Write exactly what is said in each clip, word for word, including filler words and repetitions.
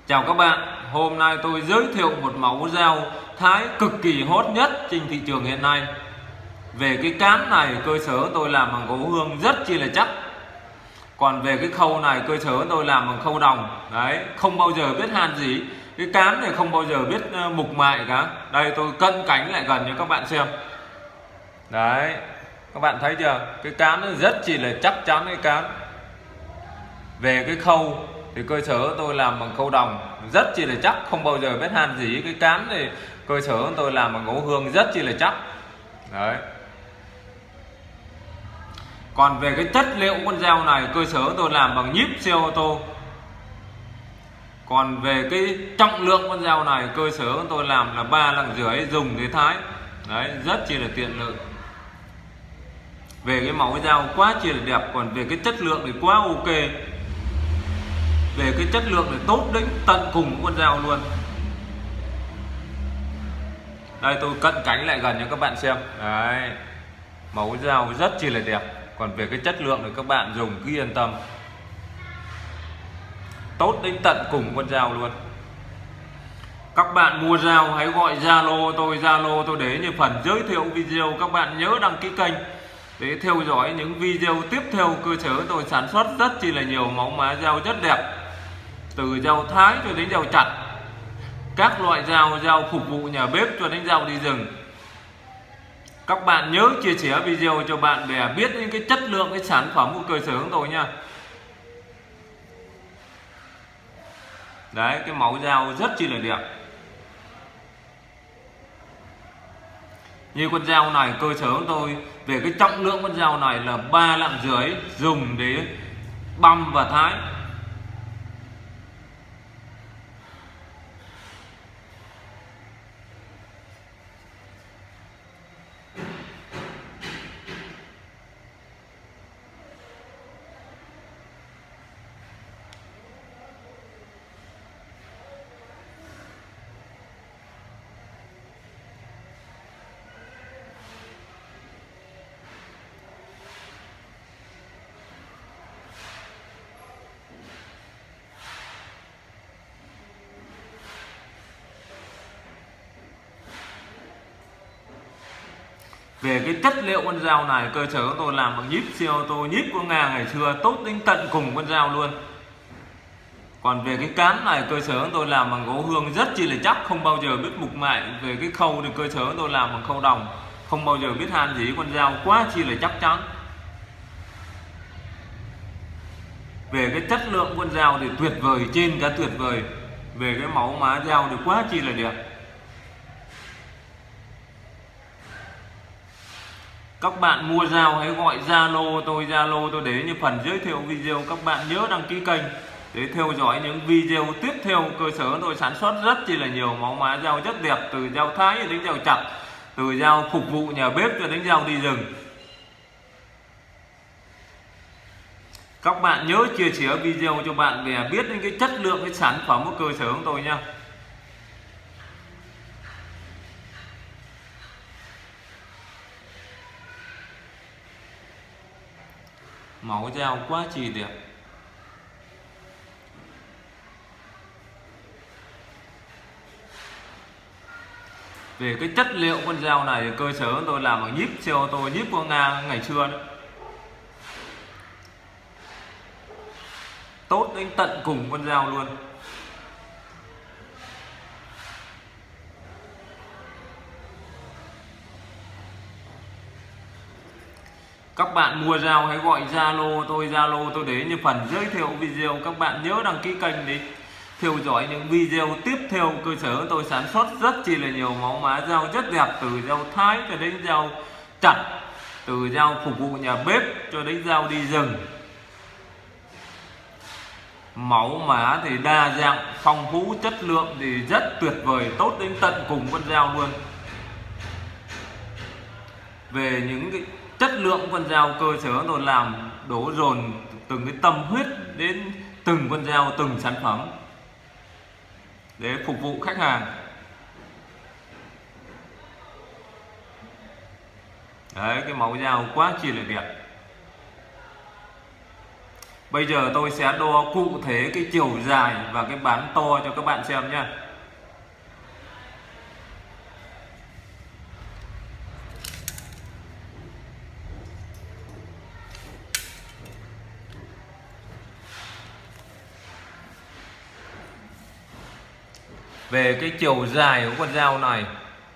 Chào các bạn, hôm nay tôi giới thiệu một mẫu dao Thái cực kỳ hot nhất trên thị trường hiện nay. Về cái cán này, cơ sở tôi làm bằng gỗ hương rất chi là chắc. Còn về cái khâu này, cơ sở tôi làm bằng khâu đồng. Đấy, không bao giờ biết han gì. Cái cán này không bao giờ biết mục mại cả. Đây tôi cận cảnh lại gần cho các bạn xem. Đấy, các bạn thấy chưa? Cái cán nó rất chi là chắc chắn cái cán. Về cái khâu thì cơ sở tôi làm bằng khâu đồng rất chi là chắc, không bao giờ biết han gì. Cái cán thì cơ sở tôi làm bằng gỗ hương rất chi là chắc. Đấy. Còn về cái chất liệu con dao này, cơ sở tôi làm bằng nhíp xe ô tô. Còn về cái trọng lượng con dao này, cơ sở tôi làm là ba lạng rưỡi, dùng để thái. Đấy, rất chi là tiện lợi. Về cái mẫu dao quá chi là đẹp. Còn về cái chất lượng thì quá ok. Về cái chất lượng thì tốt đến tận cùng con dao luôn. Đây tôi cận cảnh lại gần cho các bạn xem. Đấy, mẫu dao rất chi là đẹp. Còn về cái chất lượng thì các bạn dùng cứ yên tâm, tốt đến tận cùng con dao luôn. Các bạn mua dao hãy gọi Zalo tôi, Zalo tôi để như phần giới thiệu video. Các bạn nhớ đăng ký kênh để theo dõi những video tiếp theo. Cơ sở tôi sản xuất rất chi là nhiều mẫu mã dao rất đẹp, từ dao thái cho đến dao chặt, các loại dao, dao phục vụ nhà bếp cho đến dao đi rừng. Các bạn nhớ chia sẻ video cho bạn bè biết những cái chất lượng cái sản phẩm của cơ sở của tôi nha. Đấy, cái mẫu dao rất chi là đẹp. Như con dao này, cơ sở của tôi về cái trọng lượng con dao này là ba lạng rưỡi, dùng để băm và thái. Về cái chất liệu con dao này, cơ sở tôi làm bằng nhíp xe ô tô, nhíp của Nga ngày xưa, tốt đến tận cùng con dao luôn. Còn về cái cán này, cơ sở tôi làm bằng gỗ hương rất chi là chắc, không bao giờ biết mục mại. Về cái khâu thì cơ sở tôi làm bằng khâu đồng, không bao giờ biết han gì, con dao quá chi là chắc chắn. Về cái chất lượng con dao thì tuyệt vời trên cả tuyệt vời. Về cái mẫu mã dao thì quá chi là đẹp. Các bạn mua dao hãy gọi Zalo tôi, Zalo tôi để như phần giới thiệu video. Các bạn nhớ đăng ký kênh để theo dõi những video tiếp theo. Cơ sở tôi sản xuất rất chi là nhiều mẫu mã dao rất đẹp, từ dao thái đến dao chặt, từ dao phục vụ nhà bếp cho đến dao đi rừng. Các bạn nhớ chia sẻ video cho bạn bè biết đến cái chất lượng cái sản phẩm của cơ sở của tôi nha. Mẫu dao quá chi đẹp. Về cái chất liệu con dao này, cơ sở tôi làm bằng nhíp xe ô tô, nhíp của Nga ngày xưa đấy, tốt đến tận cùng con dao luôn. Các bạn mua dao hãy gọi Zalo tôi, Zalo tôi để như phần giới thiệu video. Các bạn nhớ đăng ký kênh để theo dõi những video tiếp theo. Cơ sở tôi sản xuất rất chi là nhiều mẫu mã dao rất đẹp, từ dao thái cho đến dao chặt, từ dao phục vụ nhà bếp cho đến dao đi rừng. Mẫu mã thì đa dạng, phong phú, chất lượng thì rất tuyệt vời, tốt đến tận cùng con dao luôn. Về những cái chất lượng con dao, cơ sở tôi làm đổ dồn từng cái tâm huyết đến từng con dao, từng sản phẩm để phục vụ khách hàng. Đấy, cái mẫu dao quá chi là đẹp. Bây giờ tôi sẽ đo cụ thể cái chiều dài và cái bán to cho các bạn xem nhé. Về cái chiều dài của con dao này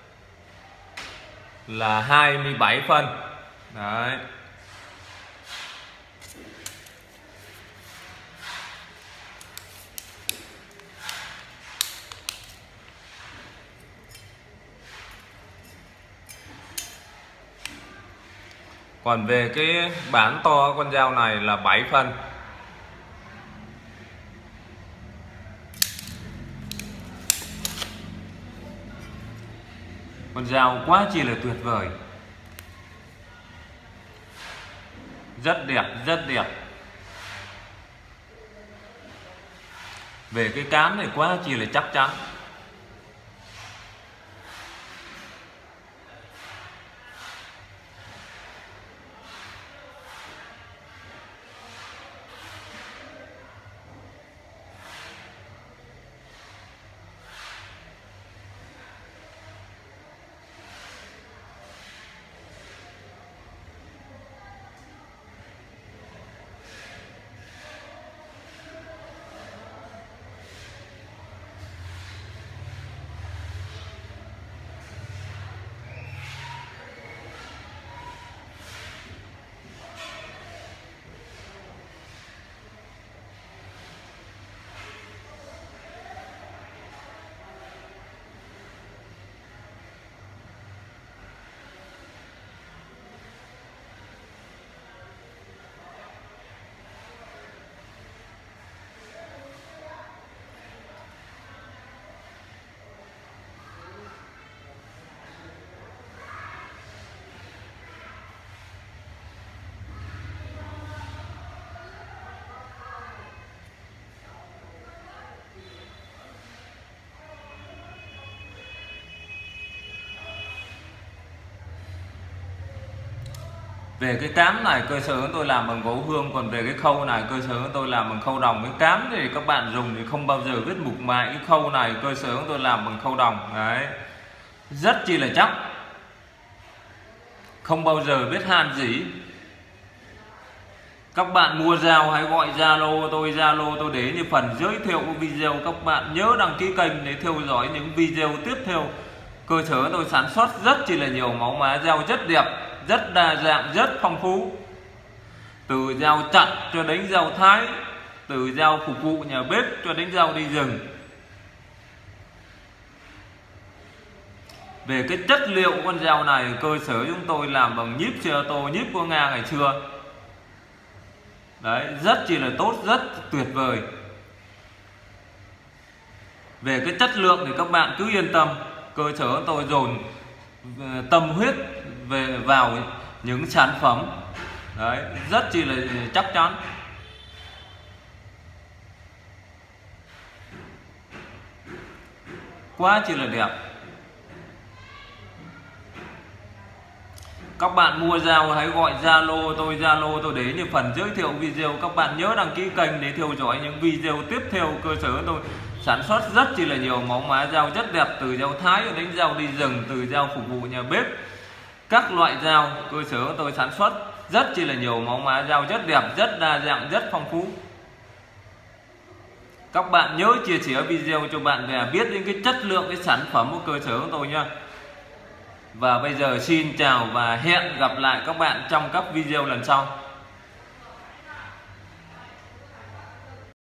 là hai mươi bảy phân. Đấy. Còn về cái bán to con dao này là bảy phân. Con dao quá chi là tuyệt vời. Rất đẹp, rất đẹp. Về cái cán này quá chi là chắc chắn. Về cái cán này cơ sở tôi làm bằng gỗ hương, còn về cái khâu này cơ sở tôi làm bằng khâu đồng. Cái cán thì các bạn dùng thì không bao giờ vết mục mại. Cái khâu này cơ sở tôi làm bằng khâu đồng. Đấy. Rất chi là chắc, không bao giờ vết han gì. Các bạn mua dao hãy gọi Zalo tôi, Zalo tôi để như phần giới thiệu của video. Các bạn nhớ đăng ký kênh để theo dõi những video tiếp theo. Cơ sở tôi sản xuất rất chi là nhiều mẫu mã dao rất đẹp, rất đa dạng, rất phong phú. Từ dao chặn cho đến dao thái, từ dao phục vụ nhà bếp cho đến dao đi rừng. Về cái chất liệu con dao này cơ sở chúng tôi làm bằng nhíp xe ô tô, nhíp của Nga ngày xưa. Đấy, rất chi là tốt, rất tuyệt vời. Về cái chất lượng thì các bạn cứ yên tâm, cơ sở tôi dồn tâm huyết về vào những sản phẩm. Đấy, rất chi là chắc chắn. Quá chi là đẹp. Các bạn mua dao hãy gọi Zalo tôi, Zalo tôi để như phần giới thiệu video. Các bạn nhớ đăng ký kênh để theo dõi những video tiếp theo. Cơ sở tôi sản xuất rất chi là nhiều mẫu mã dao rất đẹp, từ dao thái đến dao đi rừng, từ dao phục vụ nhà bếp, các loại dao. Cơ sở tôi sản xuất rất chi là nhiều mẫu mã dao rất đẹp, rất đa dạng, rất phong phú. Các bạn nhớ chia sẻ video cho bạn bè biết đến cái chất lượng cái sản phẩm của cơ sở của tôi nha. Và bây giờ xin chào và hẹn gặp lại các bạn trong các video lần sau.